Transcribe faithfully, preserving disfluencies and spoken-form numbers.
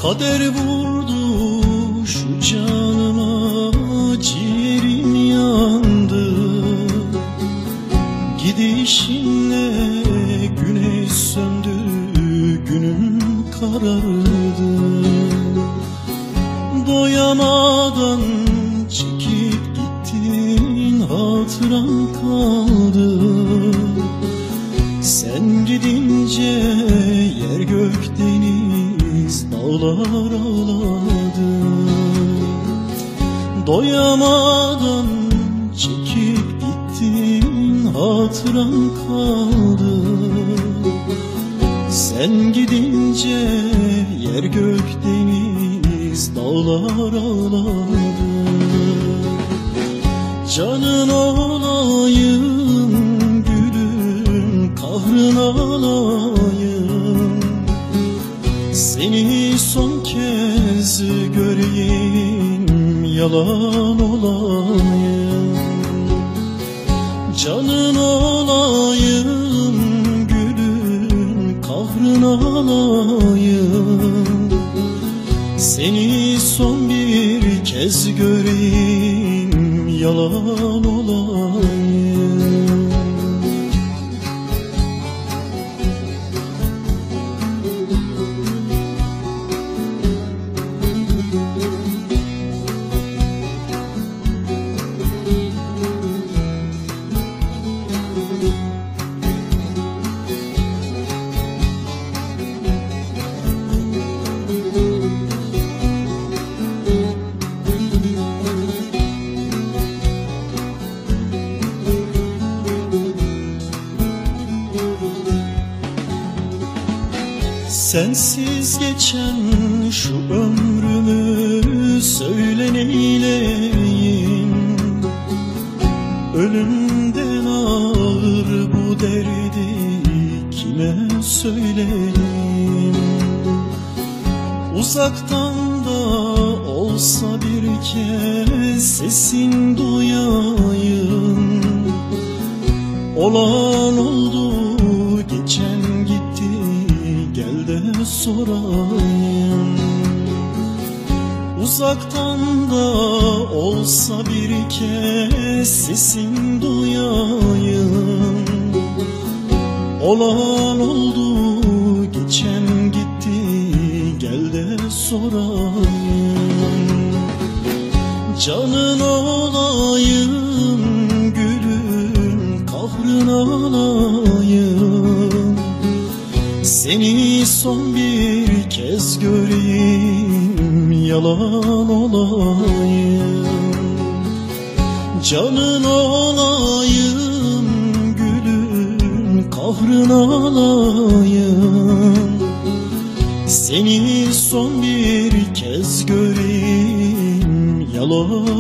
Kader vurdu şu canıma, ciğerim yandı. Gidişinle güneş söndü, günüm karardı. Doyamadan çekip gittin, hatıran kaldı. Sen gidince yer gök deniz dağlar ağladı. Doyamadan çekip gittin, hatıran kaldı. Sen gidince yer gök deniz dağlar ağladı. Canın olayım, gülüm kahrın alayım. Seni son kez göreyim, yalan olayım. Canın olayım, gülüm kahrın alayım. Seni son bir kez göreyim, yalan olayım. Sensiz geçen şu ömrümü söyle neyleyim. Ölümden ağır bu derdi kime söyleyeyim. Uzaktan da olsa bir kez sesin duyayım. Olan oldu, geçen gitti, gel de sorayım. Uzaktan da olsa bir kez sesin duyayım. Olan oldu, geçen gitti, gel de sorayım. Canın olayım, gülüm kahrın alayım. Seni son bir kez göreyim, yalan olayım. Canın olayım, gülüm kahrın alayım. Seni son bir kez göreyim, yalan